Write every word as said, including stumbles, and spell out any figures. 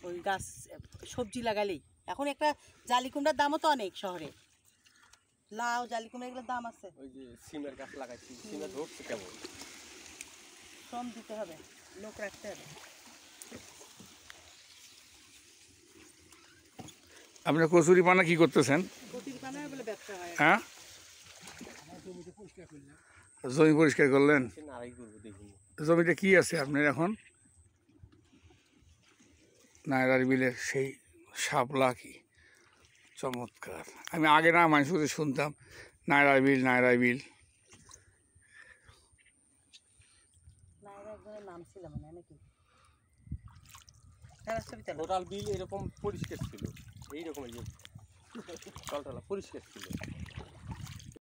ওই গাছ সবজি লাগালেই। এখন একটা জালি কুমড়ার দামও তো অনেক শহরে, লাউ জালি কুমড়া এগুলোর দাম আছে। ওই যে সিমের গাছ লাগাইছি, সিমে ধরছে কেমন? শ্রম দিতে হবে, লোক রাখতে হবে। আপনি কচুরি পানা কি করতেছেন? কচুরি পানা বলে ব্যবসা হয়। হ্যাঁ, জমি পরিষ্কার করলেন? নাড়াই করবো দেখি। জমিতে কি আছে আপনার এখন? নায়রার বিলের সেই শাপলা, কি চমৎকার! আমি আগে না মানুষ শুনতাম নায়রার বিল, নায়রার বিল। নায়রা একজনের নাম ছিল মনে হয় নাকি? টোটাল বিল এরকম পরিষ্কার ছিল, এইরকম এই যে টলটলা পরিষ্কার ছিল।